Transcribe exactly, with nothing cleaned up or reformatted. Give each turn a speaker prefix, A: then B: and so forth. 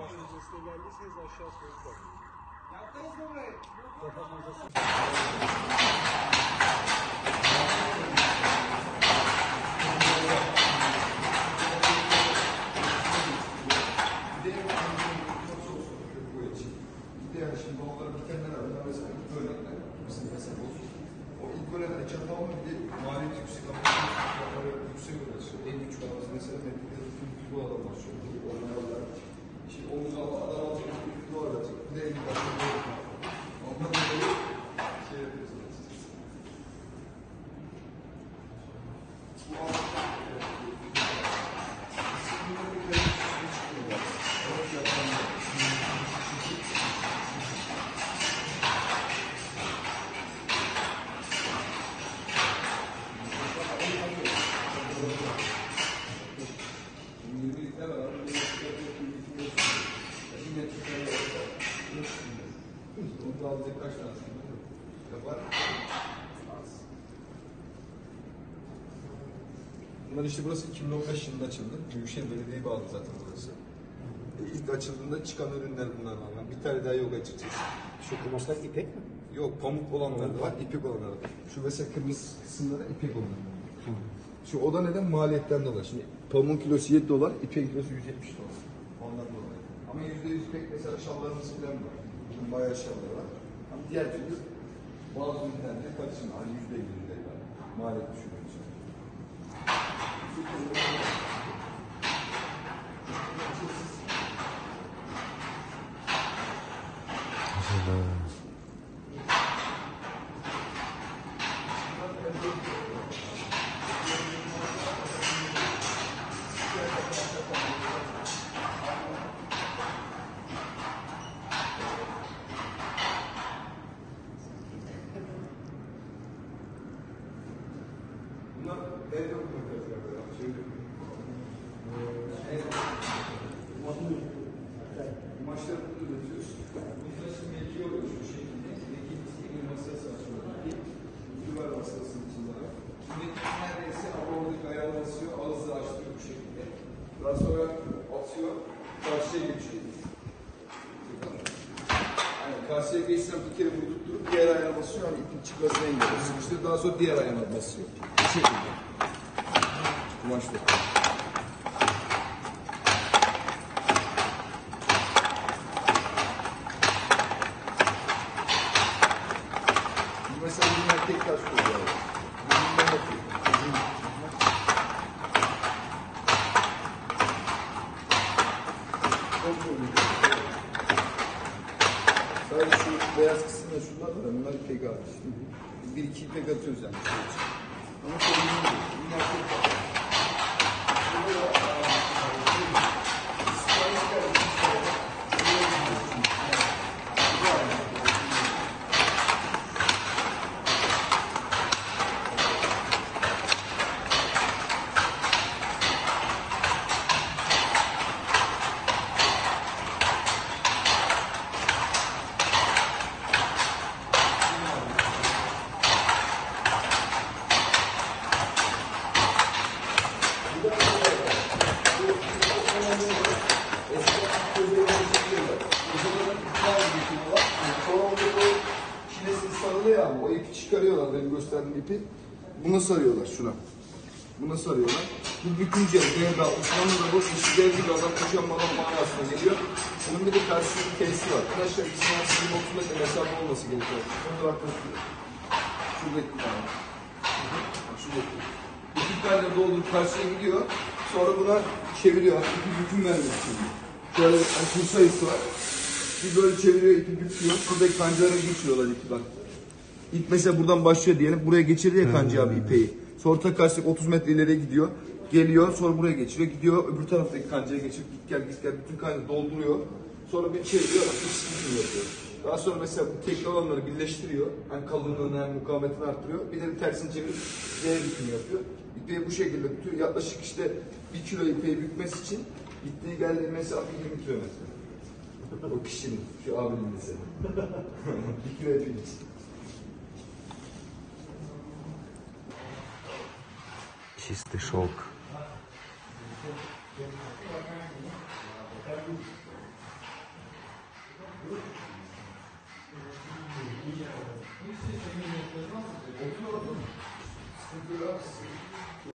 A: derecesine geldiyseniz aşağı soğuk bak.
B: Yaptınız mı burayı?
C: Yani şimdi onlara bitenler var. Mesela ilk bölümde bizim mesela olsun. O ilk bölümde çatalma bir de maliyeti yüksek ama yüksek uğraşıyor. En küçük arabası mesela metrede yüz dolar başlıyor. Onlar şimdi omuz adam alacak yüz dolar alacak. Bir de elli dakika böyle. Ondan dolayı şey yapıyorsunuz. Bu anlamda kaç tanesini yapar? Bunlar işte burası iki bin on beş yılında açıldı. Büyükşehir Belediye'ye bağlı zaten burası. E, ilk açıldığında çıkan ürünler bunlar var. Bir tane daha yok açıkçası.
A: Şu kumaşlar ipek mi?
C: Yok, pamuk olanlar da var, ipek olanlar da var. Şu mesela kırmızı kısımları ipek olanlar. Şu o da neden? Maliyetten dolayı. Şimdi pamuğun kilosu yedi dolar, ipeğin kilosu yüz yetmiş dolar. Ondan dolayı. Ama yüzde yüz ipek mesela şallarımız falan var. Bunun bayağı şalları var. Ama diğer türlü bazı ürünlerde karışım. Hani yüzde elli var. Maliyet düşürmek için. Bunlar evde oturmaktadır. Şeyde. Kumaşları üretiyoruz. Bunlar şimdi mevki oluyor şu şekilde. Mevki bir masası açıyorlar. Duvar masasının içinde var. Şimdi neredeyse ama oradaki ayağı basıyor, ağzı açtırıyor bu şekilde. Daha sonra atıyor, karşıya geçiyor. Yani karşıya geçsem bir kere vurdurtup diğer ayağına basıyor, hani ipin çıkmasına engelliyor. Sıkıştırıyor, daha sonra diğer ayağına basıyor. Bu şekilde. Kumaş da. Mesela bunlar tek taş koyuyor. Bundan yapıyor. Sadece şu beyaz kısımda şunlar var ya, bunlar ipek abi. Bir iki ipek atıyoruz yani. Ama sorun değil. Bunlar tek taş. Ya, o ipi çıkarıyorlar, benim gösterdiğim ipi. Buna sarıyorlar şuna. Buna sarıyorlar. Bu bütünce devre Osmanlı da boş işi dev gibi adam koşan malan manasına geliyor. Bunun bir de karşısında bir tesisi var. Arkadaşlar bizim aslında otuz metre mesafe olması gerekiyor. Şunu bırakın. Şuradaki bir tane. Şuradaki. İki tane doldurup karşıya gidiyor. Sonra buna çeviriyor. İpi bütün vermek için. Şöyle hani tur sayısı var. Bir böyle çeviriyor, ipi büküyor. Şuradaki kancalara geçiyorlar ipi bak. İlk mesela buradan başlıyor diyelim. Buraya geçirdi ya kancı abi ipeyi. Sonra takarsak otuz metre ileriye gidiyor. Geliyor, sonra buraya geçiriyor. Gidiyor, öbür taraftaki kancaya geçip git gel git gel bütün kancayı dolduruyor. Sonra bir çeviriyor, ikisini yapıyor. Daha sonra mesela bu tekli olanları birleştiriyor. Hem kalınlığını hem mukavemetini arttırıyor. Bir de bir tersini çevirip Z bükümü yapıyor. İpeyi bu şekilde bütün yaklaşık işte bir kilo ipeyi bükmesi için gittiği geldiği mesafe yirmi kilometre. O kişinin, şu abinin mesela. bir kilo ipeyi.
D: Чистый шелк.